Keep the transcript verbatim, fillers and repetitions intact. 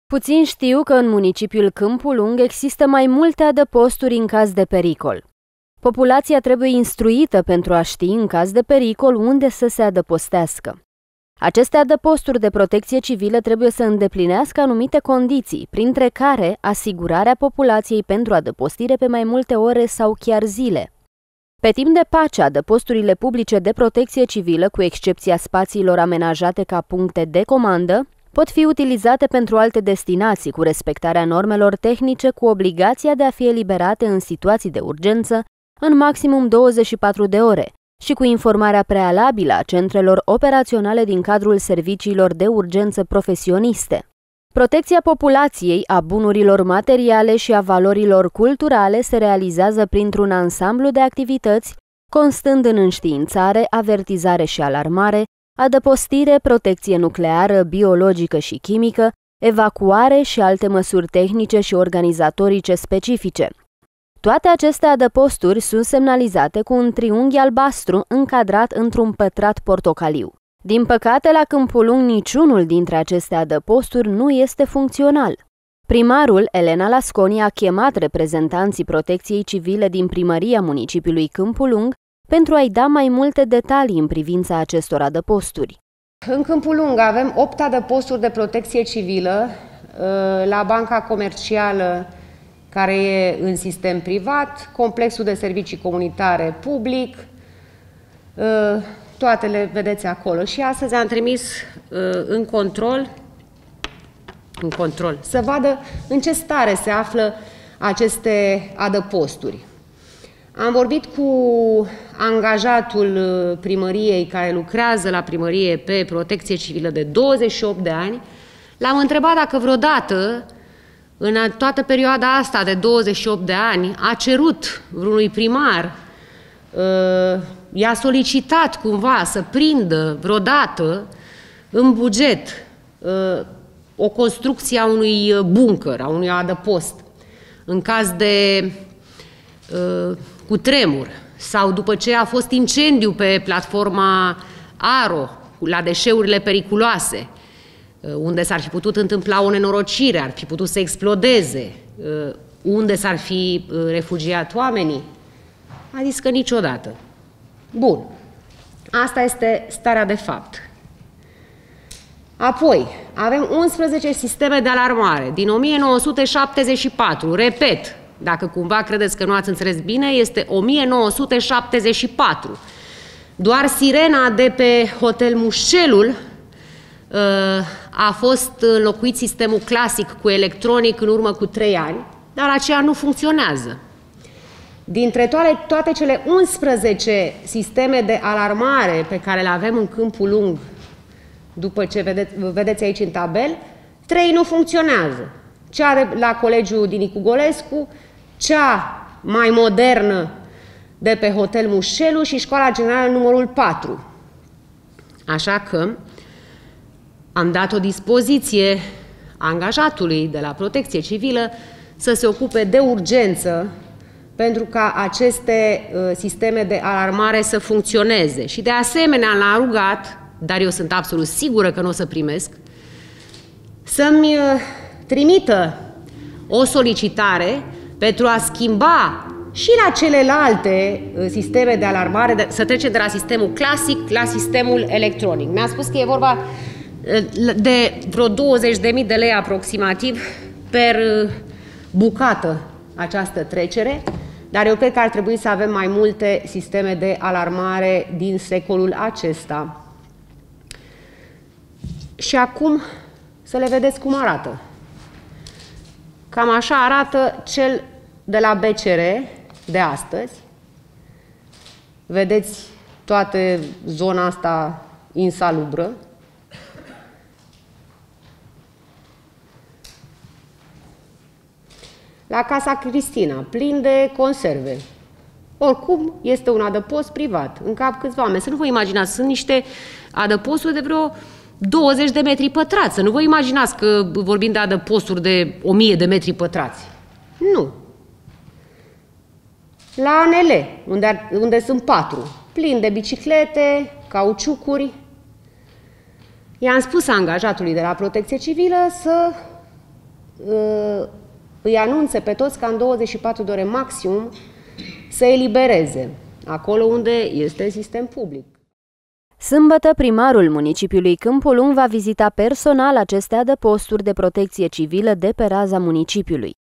Puțin știu că în municipiul Câmpul Lung există mai multe adăposturi în caz de pericol. Populația trebuie instruită pentru a ști, în caz de pericol, unde să se adăpostească. Aceste adăposturi de protecție civilă trebuie să îndeplinească anumite condiții, printre care asigurarea populației pentru adăpostire pe mai multe ore sau chiar zile. Pe timp de pace, adăposturile publice de protecție civilă, cu excepția spațiilor amenajate ca puncte de comandă, pot fi utilizate pentru alte destinații, cu respectarea normelor tehnice, cu obligația de a fi eliberate în situații de urgență în maximum douăzeci și patru de ore și cu informarea prealabilă a centrelor operaționale din cadrul serviciilor de urgență profesioniste. Protecția populației, a bunurilor materiale și a valorilor culturale se realizează printr-un ansamblu de activități, constând în înștiințare, avertizare și alarmare, adăpostire, protecție nucleară, biologică și chimică, evacuare și alte măsuri tehnice și organizatorice specifice. Toate aceste adăposturi sunt semnalizate cu un triunghi albastru încadrat într-un pătrat portocaliu. Din păcate, la Câmpul Lung niciunul dintre aceste adăposturi nu este funcțional. Primarul, Elena Lasconi, a chemat reprezentanții protecției civile din primăria municipiului Câmpul Lung pentru a-i da mai multe detalii în privința acestor adăposturi. În Câmpul Lung avem opt adăposturi de protecție civilă, la banca comercială care e în sistem privat, complexul de servicii comunitare public, toate le vedeți acolo. Și astăzi am trimis în control, în control să vadă în ce stare se află aceste adăposturi. Am vorbit cu angajatul primăriei care lucrează la primărie pe protecție civilă de douăzeci și opt de ani. L-am întrebat dacă vreodată, în toată perioada asta de douăzeci și opt de ani, a cerut vreunui primar, i-a solicitat cumva să prindă vreodată în buget o construcție a unui bunker, a unui adăpost, în caz de cutremur sau după ce a fost incendiu pe platforma Aro la deșeurile periculoase, unde s-ar fi putut întâmpla o nenorocire, ar fi putut să explodeze, unde s-ar fi refugiat oamenii. A zis că niciodată. Bun. Asta este starea de fapt. Apoi, avem unsprezece sisteme de alarmare din o mie nouă sute șaptezeci și patru. Repet, dacă cumva credeți că nu ați înțeles bine, este o mie nouă sute șaptezeci și patru. Doar sirena de pe Hotel Mușcelul a fost înlocuit sistemul clasic cu electronic în urmă cu trei ani, dar aceea nu funcționează. Dintre toate, toate cele unsprezece sisteme de alarmare pe care le avem în Câmpul Lung, după ce vedeți, vedeți aici în tabel, trei nu funcționează. Cea de la Colegiul Dinicu Golescu, cea mai modernă de pe Hotel Mușcelul și Școala Generală numărul patru. Așa că am dat o dispoziție angajatului de la Protecție Civilă să se ocupe de urgență pentru ca aceste uh, sisteme de alarmare să funcționeze. Și de asemenea l-am rugat, dar eu sunt absolut sigură că nu o să primesc, să-mi uh, trimită o solicitare pentru a schimba și la celelalte uh, sisteme de alarmare, de, să trecem de la sistemul clasic la sistemul electronic. Mi-a spus că e vorba uh, de vreo douăzeci de mii de lei aproximativ per uh, bucată această trecere, dar eu cred că ar trebui să avem mai multe sisteme de alarmare din secolul acesta. Și acum să le vedeți cum arată. Cam așa arată cel de la B C R de astăzi. Vedeți toată zona asta insalubră. La Casa Cristina, plin de conserve. Oricum, este un adăpost privat, în cap câțiva oameni. Să nu vă imaginați, sunt niște adăposturi de vreo douăzeci de metri pătrați. Să nu vă imaginați că vorbim de adăposturi de o mie de metri pătrați. Nu. La A N L, unde, unde sunt patru, plin de biciclete, cauciucuri. I-am spus angajatului de la Protecție Civilă să îi anunțe pe toți ca în douăzeci și patru de ore maximum să elibereze acolo unde este sistem public. Sâmbătă, primarul municipiului Câmpul Lung va vizita personal aceste adăposturi de protecție civilă de pe raza municipiului.